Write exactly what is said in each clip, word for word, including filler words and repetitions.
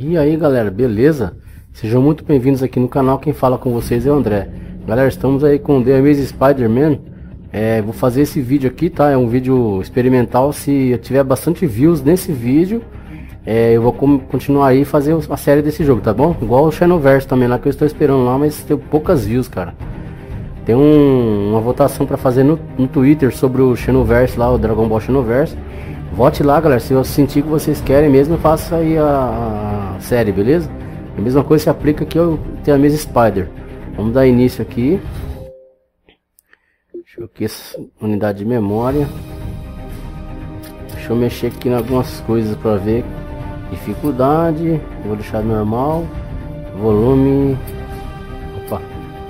E aí galera, beleza? Sejam muito bem-vindos aqui no canal, quem fala com vocês é o André. Galera, estamos aí com The Amazing Spider-Man. é, Vou fazer esse vídeo aqui, tá? É um vídeo experimental. Se eu tiver bastante views nesse vídeo, é, eu vou continuar aí e fazer a série desse jogo, tá bom? Igual o Xenoverse também lá, que eu estou esperando lá, mas tem poucas views, cara. Tem um, uma votação pra fazer no, no Twitter sobre o Xenoverse lá, o Dragon Ball Xenoverse. Vote lá, galera, se eu sentir que vocês querem mesmo, eu faço aí a, a série, beleza? A mesma coisa se aplica aqui ao The Amazing Spider. Vamos dar início aqui. Deixa eu aqui essa unidade de memória. Deixa eu mexer aqui em algumas coisas para ver. Dificuldade, vou deixar normal. Volume. Opa.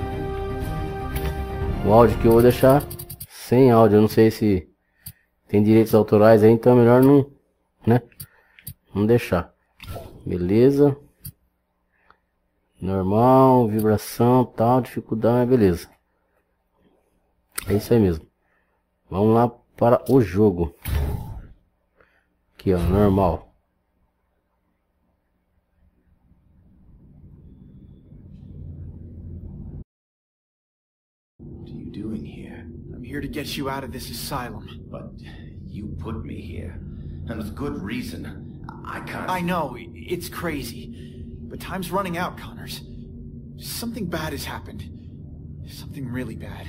O áudio que eu vou deixar sem áudio, eu não sei se tem direitos autorais aí, então é melhor não, né? Não deixar. Beleza. Normal, vibração, tal, dificuldade, beleza. É isso aí mesmo. Vamos lá para o jogo. Aqui, ó, normal. What are you doing here? I'm here to get you out of this asylum. But you put me here, and with good reason. I can't... I know, it's crazy, but time's running out, Connors. Something bad has happened. Something really bad.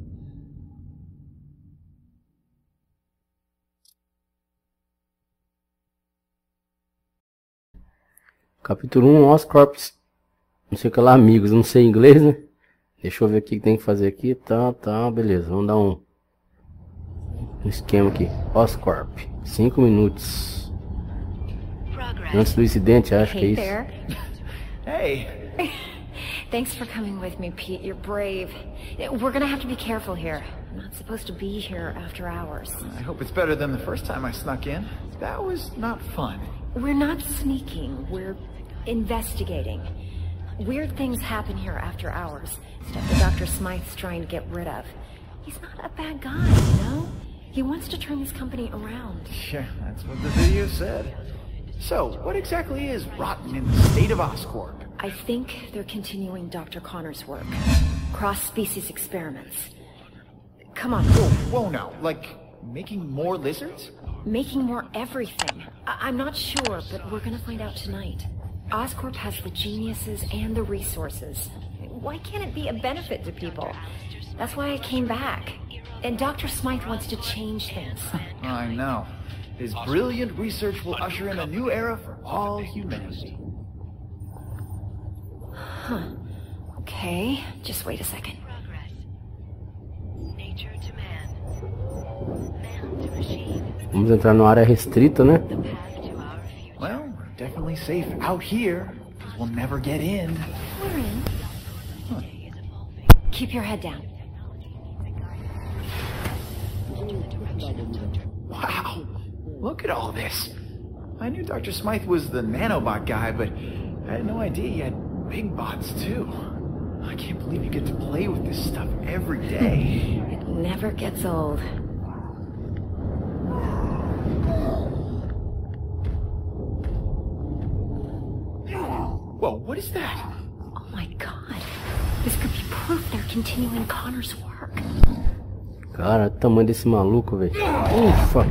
Capítulo um, Oscorp. Não sei o que lá, amigos, não sei inglês, né? Deixa eu ver o que tem que fazer aqui. Tá, tá, beleza. Vamos dar um, um esquema aqui. Oscorp. Cinco minutos. Antes do incidente, acho que é isso. Hey. Thanks for coming with me, Pete. You're brave. We're gonna have to be careful here. I'm not supposed to be here after hours. I hope it's better than the first time I snuck in. That was not fun. We're not sneaking. We're investigating. Weird things happen here after hours. Stuff that Doctor Smythe's trying to get rid of. He's not a bad guy, you know? He wants to turn this company around. Yeah, that's what the video said. So, what exactly is rotten in the state of Oscorp? I think they're continuing Doctor Connor's work. Cross-species experiments. Come on. Whoa, whoa now. Like, making more lizards? Making more everything. I I'm not sure, but we're gonna find out tonight. Oscorp has the geniuses and the resources. Why can't it be a benefit to people? That's why I came back. And Doctor Smythe wants to change things. I know. His brilliant research will usher in a new era for all humanity. Huh. Okay, just wait a second. Vamos entrar numa área restrita, né? Well, we're definitely safe out here, because we'll never get in. We're in. Huh. Keep your head down. Wow! Look at all this! I knew Doctor Smythe was the nanobot guy, but I had no idea he had big bots too. I can't believe you get to play with this stuff every day. It never gets old. Whoa, what is that? Oh my god. This could be proof they're continuing Connor's work. Cara, o tamanho desse maluco, velho. Ufa!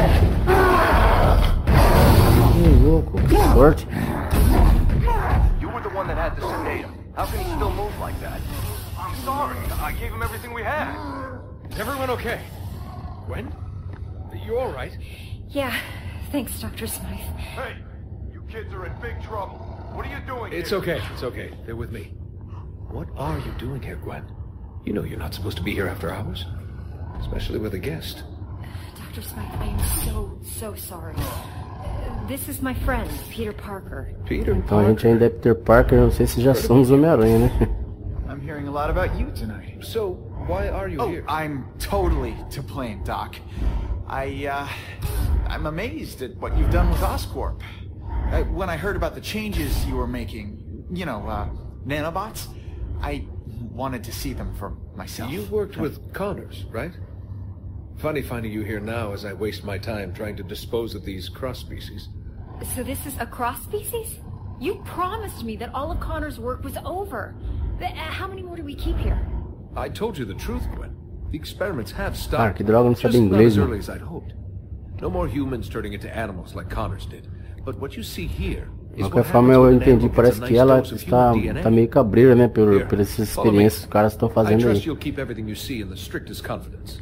Que louco, que sorte. You were the one that had to sedate him. How can he still move like that? I'm sorry. I gave him everything we had. Is everyone okay? Gwen? You all right? Yeah, thanks, Doctor Smythe. Hey, you kids are in big trouble. What are you doing It's here? okay, it's okay. They're with me. What are you doing here, Gwen? You know you're not supposed to be here after hours. Especially with a guest. Doctor Smythe, I am so, so sorry. Uh, This is my friend, Peter Parker. Peter Então a gente ainda é Peter Parker, não sei se já somos Homem-Aranha, né? I'm hearing a lot about you tonight. So, why are you Oh, here? I'm totally to blame, Doc. I, uh, I'm amazed at what you've done with Oscorp. Uh, when I heard about the changes you were making, you know, uh, nanobots, I wanted to see them for myself. You worked with Connors, right? Funny finding you here now as I waste my time trying to dispose of these cross-species. So this is a cross species? You promised me that all of Connor's work was over. Th- How many more do we keep here? I told you the truth, Gwen. The experiments have Cara, stopped. que droga, não Just sabe not inglês, as mano. early as I'd hoped. No more humans turning into animals like Connors did. But what you see here De is qualquer what forma, happens eu when an entendi. animal Parece gets a que nice ela dose of está, human D N A. tá meio cabreira, né? Por, Here, por essas follow me. experiências que os caras estão I fazendo trust aí. you'll keep everything you see in the strictest confidence.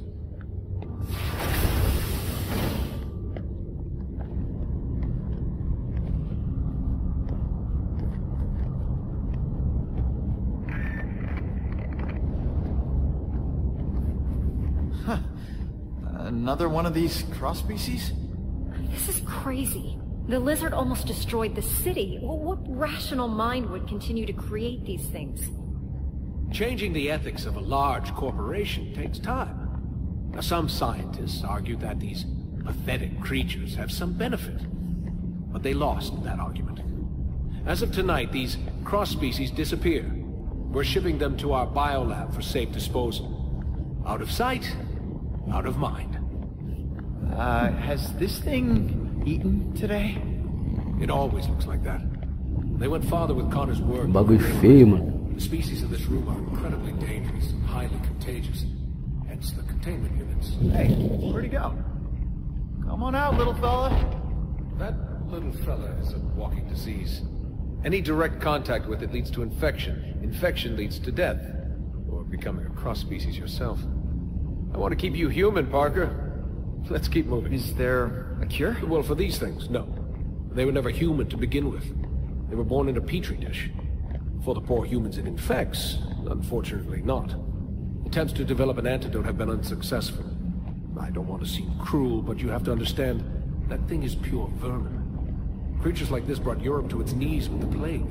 Another one of these cross species? This is crazy. The lizard almost destroyed the city. Wh- What rational mind would continue to create these things? Changing the ethics of a large corporation takes time. Now, some scientists argue that these pathetic creatures have some benefit, but they lost that argument. As of tonight, these cross-species disappear. We're shipping them to our biolab for safe disposal. Out of sight, out of mind. Uh, has this thing eaten today? It always looks like that. They went farther with Connor's work. Bagulho feio, mano. The species in this room are incredibly dangerous and highly contagious. Hence the containment units. Hey, where'd he go? Come on out, little fella. That little fella is a walking disease. Any direct contact with it leads to infection. Infection leads to death. Or becoming a cross-species yourself. I want to keep you human, Parker. Let's keep moving. Is there a cure? Well, for these things, no. They were never human to begin with. They were born in a petri dish. For the poor humans it infects, unfortunately not. Attempts to develop an antidote have been unsuccessful. I don't want to seem cruel, but you have to understand, that thing is pure vermin. Creatures like this brought Europe to its knees with the plague.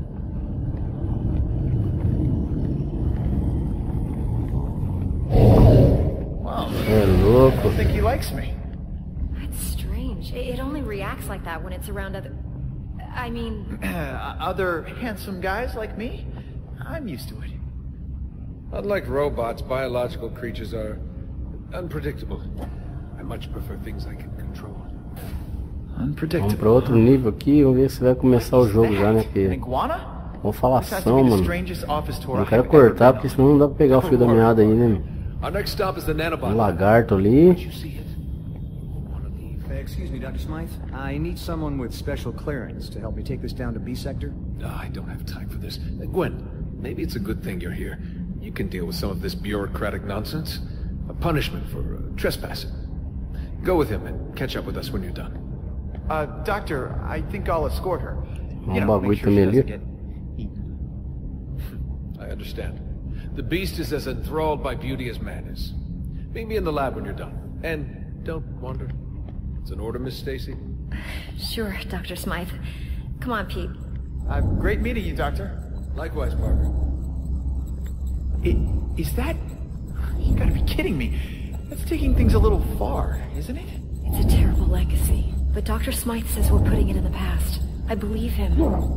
Wow. É I louco. think he likes me. That's strange. It it only reacts like that when it's around other... I mean... Uh, other handsome guys like me? I'm used to it. Unlike robots, biological creatures are unpredictable. I much prefer things I can control. Vamos Unpredictable. pra outro nível aqui. Vamos ver se vai começar o jogo já, né? An Porque iguana? vamos This has to falação, be the mano. strangest office tour Não I quero have ever cortar, been porque on. senão não dá pra pegar o fio da meada aí, né? Meu? Our next stop is the nanobot. Um lagarto ali. You see it? Wanna leave? Uh, excuse me, Doctor Smythe. I need someone with special clearance to help me take this down to B sector. No, I don't have time for this. Uh, Gwen, maybe it's a good thing you're here. You can deal with some of this bureaucratic nonsense. A punishment for uh, trespassing. Go with him and catch up with us when you're done. Uh, Doctor, I think I'll escort her. Um You know, bagulho make sure she também doesn't ali. get eaten. I understand. The beast is as enthralled by beauty as man is. Meet me in the lab when you're done. And don't wander. It's an order, Miss Stacy. Sure, Doctor Smythe. Come on, Pete. Uh, great meeting you, Doctor. Likewise, Parker. I, is that... You gotta be kidding me. That's taking things a little far, isn't it? It's a terrible legacy, but Doctor Smythe says we're putting it in the past. I believe him.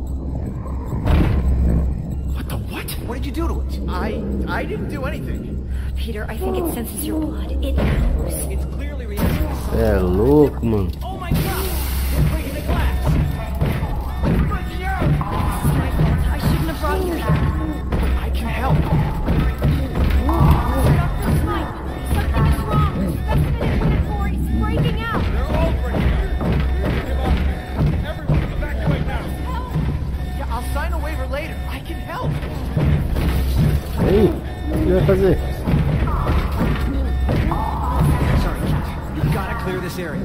What the what? What did you do to it? I... I didn't do anything. Peter, I think it senses your blood. It knows. It's clearly reacting to something. É louco, mano. Oh my god! It's breaking the glass! Breaking out! This is my fault. I shouldn't have brought you here. I can help. Doctor Smythe, something is wrong. The specimen in unit four is breaking out. They're all breaking out. Give up. Everyone, evacuate now. Yeah, I'll sign a waiver later. I can help. Ei, o que vai fazer? Sorry, Kate. You've got to clear this area.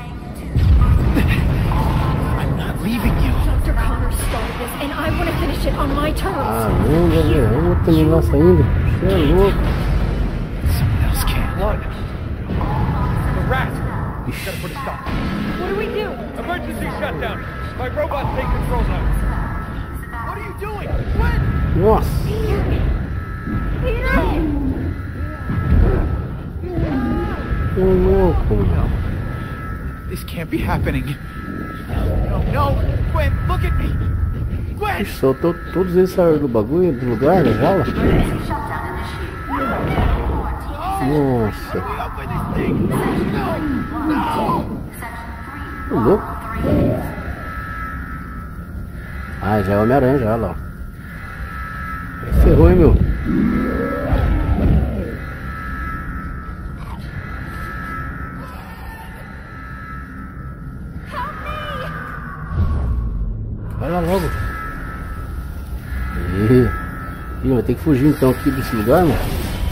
I'm not leaving you. Doctor Connor started this, and I want to finish it on my terms. Ah, não, velho. Vamos terminar isso ainda. Você é louco. Someone else can. Blood. The rat. Gotta put a stop. What do we do? Emergency shutdown. My robots take control now. What are you doing? What? Nossa. Peter! Que louco, mano. No. This can't be happening. No, no. Gwen, look at me. Gwen! Ixi, soltou todos eles saíram do bagulho, do lugar, da jaula. Nossa. Open this thing. No, no. Que louco. Ah, já é Homem-Aranha já, lá. Ferrou, hein, meu. Vai lá logo. Ih, Ih vai ter que fugir então aqui desse lugar, mano.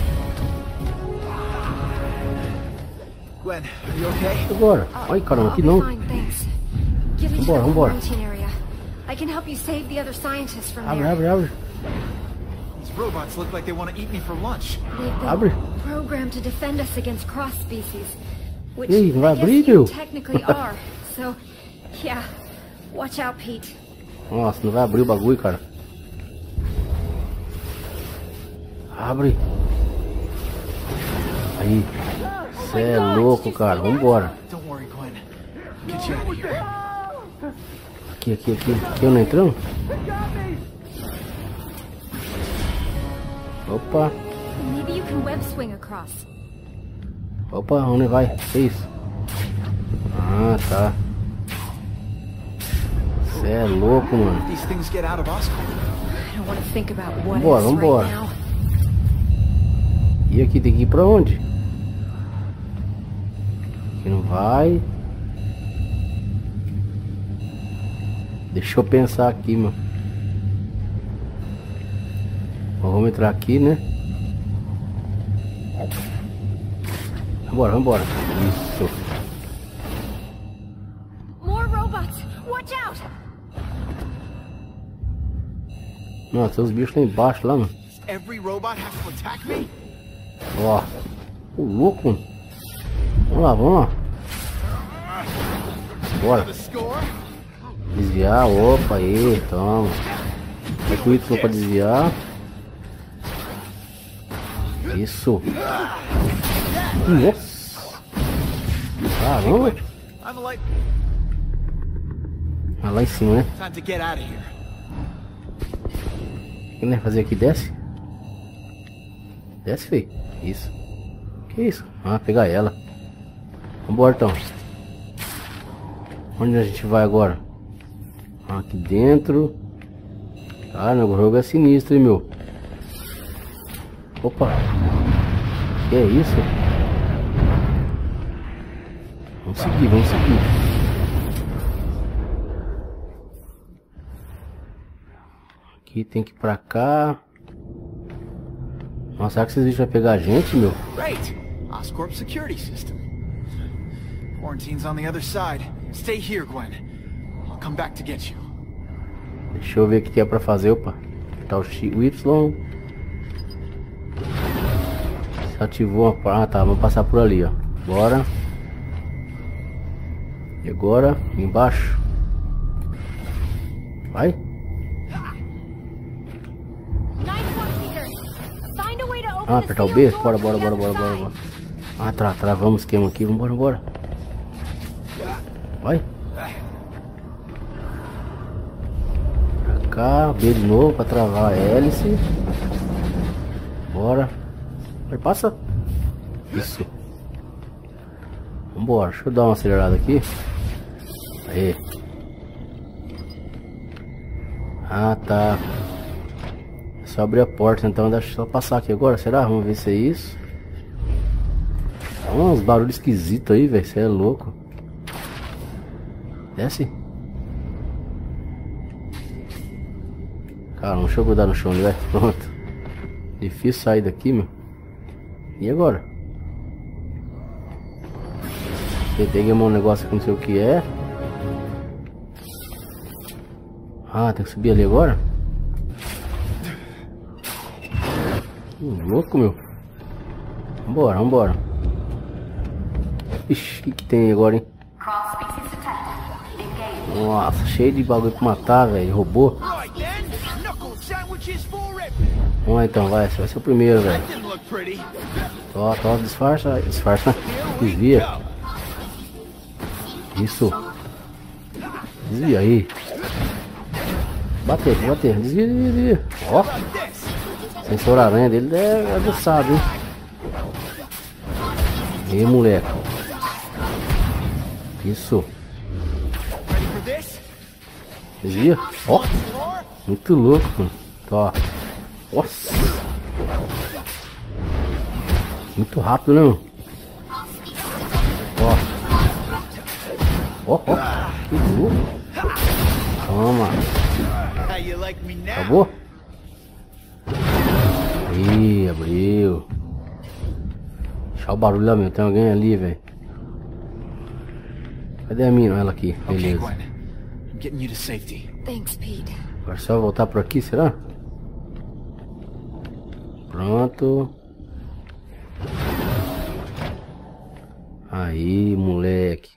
Gwen, are you okay? Agora. Ai, caramba, aqui não. Vambora, vambora. Abre, abre, abre. These robots look like they want to eat me for lunch. Abre. Programmed to defend us against cross species, which Ei, não vai I guess abrir, you meu? technically are. So, yeah, watch out, Pete. Nossa, não vai abrir o bagulho, cara. Abre. Aí. Cê é louco, cara. Vambora. Don't worry, Gwen. Get you out of here. Aqui, aqui, aqui. Aqui eu não entrando? Opa. Maybe you can web swing across. Opa, onde vai? Que isso? Ah, tá. Cê é louco, mano. These things get out of Oscorp. I don't want to think about what Vambora, ifs vambora. right now. E aqui tem que ir pra onde? Aqui não vai. Deixa eu pensar aqui, mano. Bom, vamos entrar aqui, né? Vambora, vambora. Isso. More robots! Watch out! Nossa, tem os bichos lá embaixo, lá, mano. Does every robot have to attack me? Ó. O louco, mano. Vamos lá, vamos lá. Bora. The score? Desviar, opa, aí, toma. Vai com o Y pra desviar. Isso. Nossa. Caramba. I'm the light. Ah, lá em cima, né? Time to get out of here. O que ele vai fazer aqui? Desce? Desce, feio. Isso. Que isso? Ah, pegar ela. Vambora, então. Onde a gente vai agora? Ah, aqui dentro. Ah, meu jogo é sinistro, hein, meu. Opa. Que é isso? Vamos seguir, vamos seguir. Aqui tem que ir pra cá. Nossa, será que esses bichos vão pegar a gente, meu? Great! Oscorp security system. Quarantine's on the other side. Stay here, Gwen. I'll come back to get you. Deixa eu ver o que tem pra fazer, opa. Tá o X, o Y. Se ativou uma... Ah, tá, vamos passar por ali, ó. Bora. E agora, embaixo. Vai. Ah, apertar o B? Bora, bora, bora, bora, bora, bora. Ah, tra travamos o esquema aqui, vambora, vambora. Vai. Pra cá, B de novo pra travar a hélice. Bora. Vai, passa. Isso. Vambora, deixa eu dar uma acelerada aqui. Aí. Ah, tá. É só abrir a porta, então deixa eu só passar aqui agora, será? Vamos ver se é isso. Tá uns barulhos esquisitos aí, velho, você é louco. Desce. Cara, deixa eu grudar no chão ali, velho. Pronto. Difícil sair daqui, meu. E agora? Peguei um negócio que não sei o que é. Ah, tem que subir ali agora? Hum, louco, meu. Vambora, vambora. Ixi, o que, que tem agora, hein? Nossa, cheio de bagulho pra matar, velho. Robô. Vamos lá então, vai. Esse vai ser o primeiro, velho. Ó, ó, disfarça, disfarça. Desvia. Isso. Desvia aí. Bater, bater. Desvia, desvia, desvia. Ó. Sensor aranha dele é aguçado, hein? E aí, moleque. Isso. Vocês viram? Ó, muito louco, mano. Ó. Nossa. Muito rápido, né, mano? Ó. Ó, ó. Que louco. Toma. Acabou? Ih, abriu. Deixa o barulho lá, meu. Tem alguém ali, velho. Cadê a mina? Ela aqui. Beleza. Okay, Gwen. I'm getting you to safety. Thanks, Pete. Agora é só voltar por aqui, será? Pronto. Aí, moleque.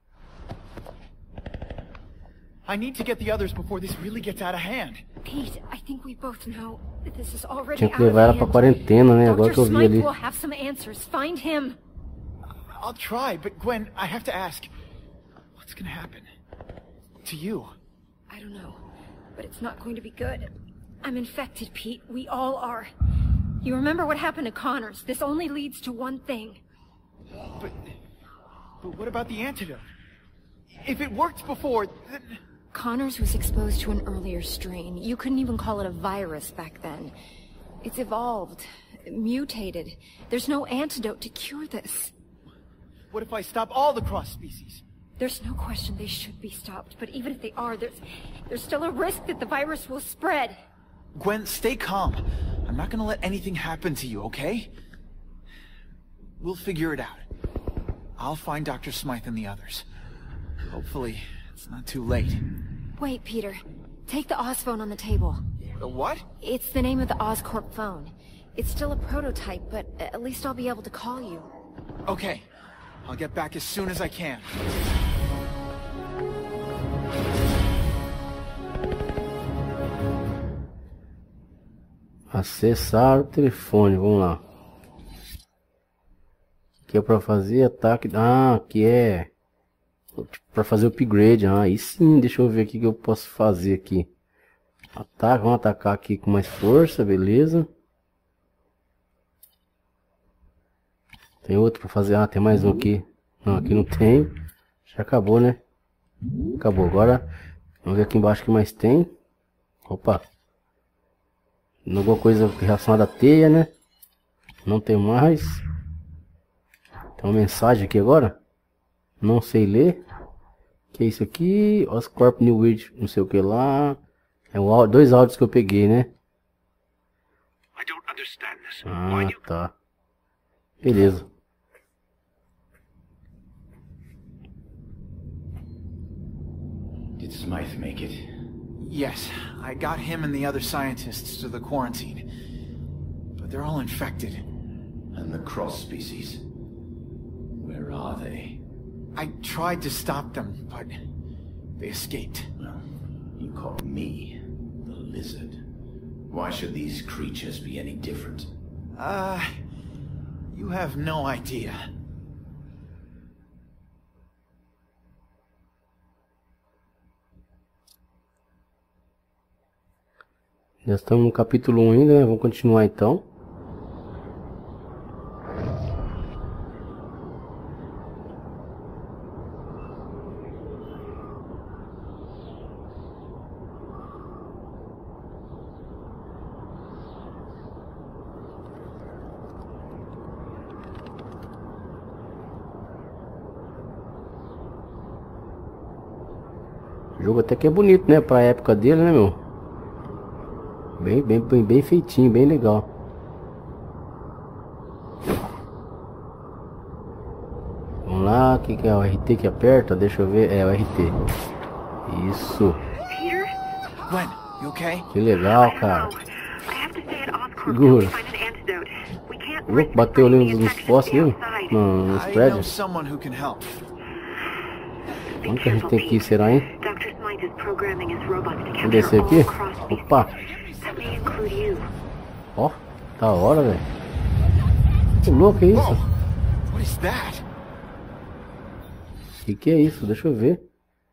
I need to get the others before this really gets out of hand. Pete, I think we both know that this is already Tinha que out of levar ela pra hand. quarentena, né? Agora que eu doutor vi Smythe ali. will have some answers. Find him. I'll try, but Gwen, I have to ask, what's gonna happen to you? I don't know, but it's not going to be good. I'm infected, Pete. We all are. You remember what happened to Connors? This only leads to one thing. But, but what about the antidote? If it worked before, then... Connors was exposed to an earlier strain. You couldn't even call it a virus back then. It's evolved, mutated. There's no antidote to cure this. What if I stop all the cross species? There's no question they should be stopped, but even if they are, there's there's still a risk that the virus will spread. Gwen, stay calm. I'm not gonna let anything happen to you, okay? We'll figure it out. I'll find Doctor Smythe and the others. Hopefully, it's not too late. Wait, Peter. Take the Oz phone on the table. The what? It's the name of the Oscorp phone. It's still a prototype, but at least I'll be able to call you. Okay. I'll get back as soon as I can. Acessar o telefone, vamos lá. Aqui é pra fazer ataque. Ah, aqui é pra fazer upgrade. Ah, aí sim, deixa eu ver aqui o que eu posso fazer aqui. Ataque, vamos atacar aqui com mais força, beleza. Tem outro pra fazer. Ah, tem mais um aqui. Não, aqui não tem. Já acabou, né? Acabou. Agora, vamos ver aqui embaixo o que mais tem. Opa. Alguma coisa relacionada à teia, né? Não tem mais. Tem uma mensagem aqui agora. Não sei ler. Que é isso aqui? Oscorp New World, não sei o que lá. É o áudio, dois áudios que eu peguei, né? Ah, tá. Beleza. Did Smythe make it? Yes, I got him and the other scientists to the quarantine. But they're all infected. And the cross species? Where are they? I tried to stop them, but they escaped. Well, you call me the lizard. Why should these creatures be any different? Uh, you have no idea. Já estamos no capítulo um ainda, né? Vamos continuar então. O jogo até que é bonito, né? Pra época dele, né, meu? Bem, bem, bem, bem feitinho, bem legal. Vamos lá, o que, que é o R T que aperta? Deixa eu ver, é o R T. Isso. Gwen, you okay? Que legal, cara. Segura. O louco bateu ali nos postes, viu? No, nos I know prédios. someone who can help. Onde que a gente tem que ir, será, hein? Vamos descer aqui? Opa! Ó, oh, da hora, velho. Que louco é isso? Whoa, what is that? Que que é isso? Deixa eu ver.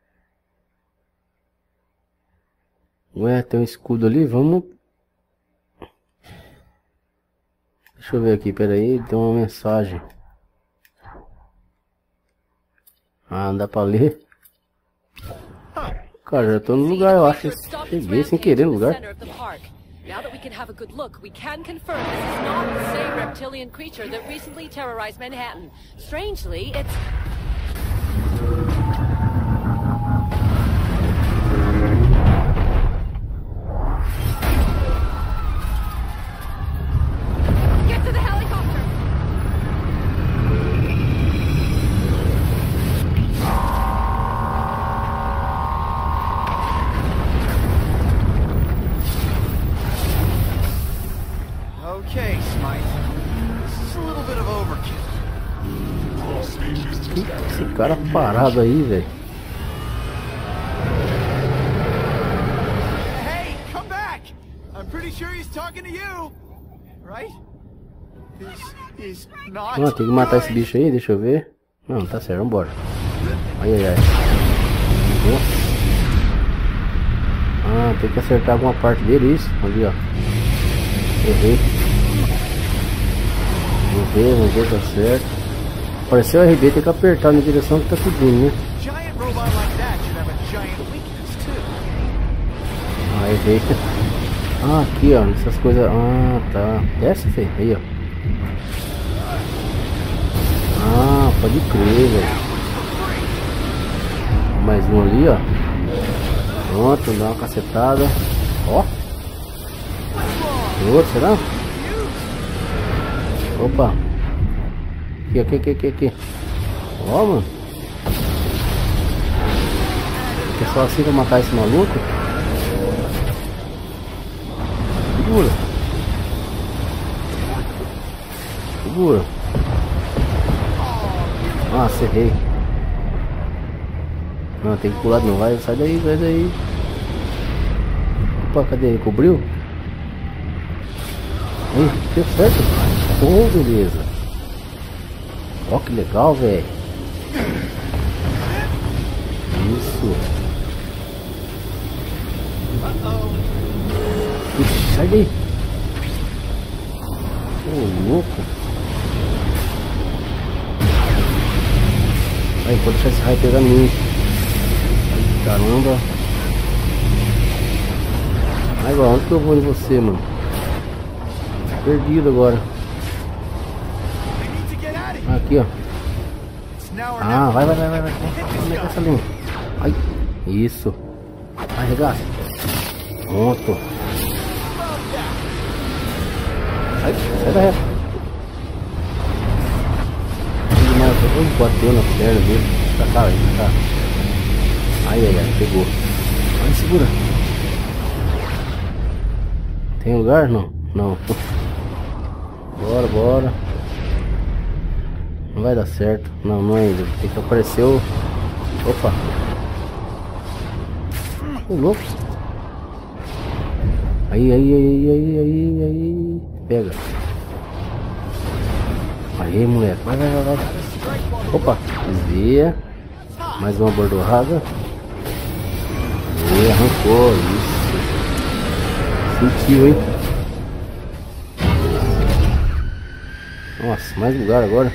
Ué, tem um escudo ali, vamos. Deixa eu ver aqui, peraí, tem uma mensagem. Ah, não dá pra ler. Cara, já tô no lugar, eu acho. Cheguei sem querer no lugar. Now that we can have a good look, we can confirm this is not the same reptilian creature that recently terrorized Manhattan. Strangely, it's... Get to the helicopter! Okay, Smythe. This is a little bit of overkill. Esse cara parado aí, velho. Hey, come back! I'm pretty sure he's talking to you, right? This is not. Não, tem que matar esse bicho aí, deixa eu ver. Não, tá certo, vambora. Ai, ai, ai. Nossa. Ah, tem que acertar alguma parte dele, isso. Ali, ó. Errei. Vamos ver, vamos ver se tá certo. Apareceu o R B, tem que apertar na direção que tá pedindo, né? Ah, errei. Ah, aqui, ó, essas coisas. Ah, tá. Desce, feio. Aí, ó. Ah, pode crer, velho. Mais um ali, ó. Pronto, dá uma cacetada. Ó. Outro, será? Opa. Aqui, aqui, aqui, aqui, aqui. Ó, mano. É só assim pra matar esse maluco? Segura. Segura. Nossa, errei. Não, tem que pular de novo. Vai, sai daí, sai daí. Opa, cadê ele? Cobriu? Aí, deu certo. Oh, beleza. Ó, que legal, velho. Isso. Ixi, sai daí. Ô, oh, louco. Aí, pode deixar esse raio pegar em mim. Ai, caramba. Ai, agora, onde que eu vou em você, mano? Perdido agora. Aqui, ó. Ah, vai, vai, vai, vai, vai. Como é que é essa linha? Ai, isso. Arregaça. Pronto. Ai, sai da reta. Ui, bateu na perna dele. Pra cá, aí, pra cá. Ai, ai, ai, pegou. Ai, segura. Tem lugar? Não. Não. Bora, bora. Não vai dar certo. Não, não é ainda. Tem que aparecer o... Opa. Ô, louco. Aí, aí, aí, aí, aí, aí. Pega. Aí, moleque. Vai, vai, vai, vai. Opa. Desvia. Mais uma bordoada. E arrancou. Isso. Sentiu, hein? Nossa, mais lugar agora.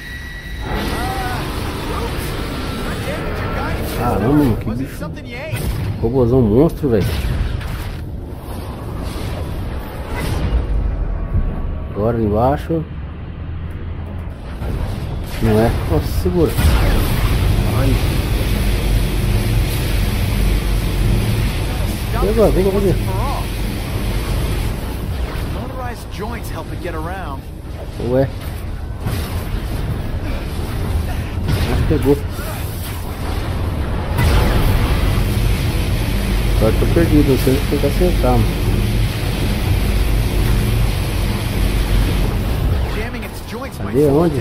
Caramba, que bicho. Robôzão monstro, velho. Agora embaixo. Não é? Nossa, segura. Ai. E agora? Vem pra fazer. Ué. Acho que pegou. Agora tô perdido, você tem que acertar, mano. Cadê? Onde?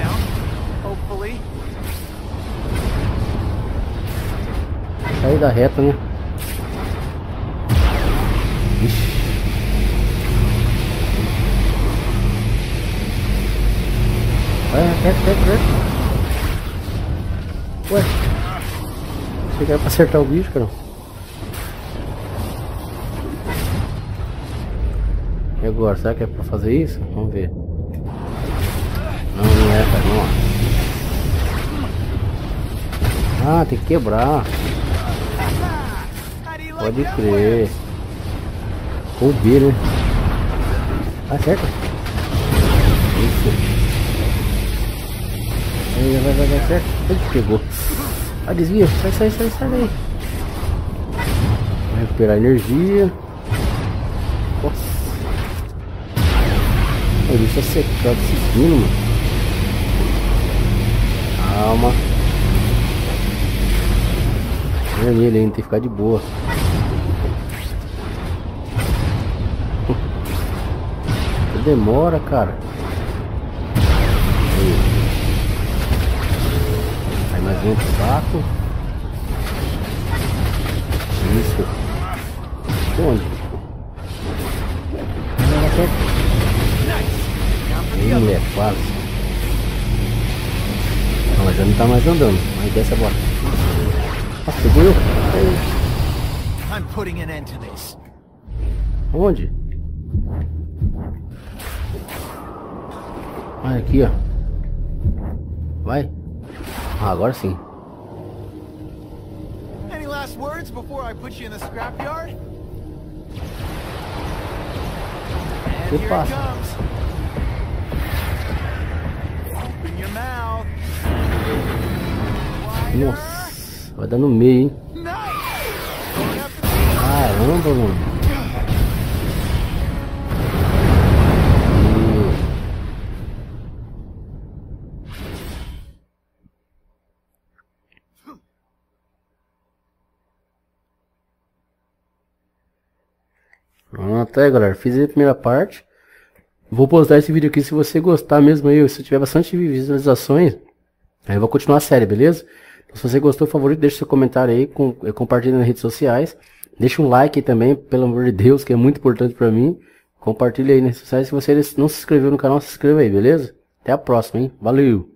Sair da reta, né? Ixi. Vai, reto, reto, reto. Ué. Achei que era pra acertar o bicho, cara. E agora, será que é pra fazer isso? Vamos ver. Não, não é, cara, não. Ah, tem que quebrar. Pode crer. Com o B, né? Tá certo? Isso. Aí, vai, vai, vai, certo. Ele pegou. Ah, desvia. Sai, sai, sai, sai daí. Vai recuperar energia. Nossa. O bicho é secado seguindo, mano. Calma. Vermelho ainda, tem que ficar de boa. Demora, cara. Aí, aí mais um saco. Isso. Onde? Aí, mulher, quase. Não, mas já não tá mais andando. Mas desce a bola. Nossa, pegou eu? I'm putting an end to this. Onde? Olha aqui, ó. Vai. Ah, agora sim. Any last words before I put you in the scrapyard? And Que here passa? it comes. Open your mouth. Nossa, vai dar no meio, hein? Caramba, mano. Pronto, aí galera, fiz a primeira parte. Vou postar esse vídeo aqui se você gostar mesmo aí, se tiver bastante visualizações, aí eu vou continuar a série, beleza? Então, se você gostou, por favor, deixe seu comentário aí, com, compartilhe nas redes sociais. Deixa um like aí também, pelo amor de Deus, que é muito importante pra mim. Compartilhe aí nas redes sociais. Se você não se inscreveu no canal, se inscreva aí, beleza? Até a próxima, hein? Valeu!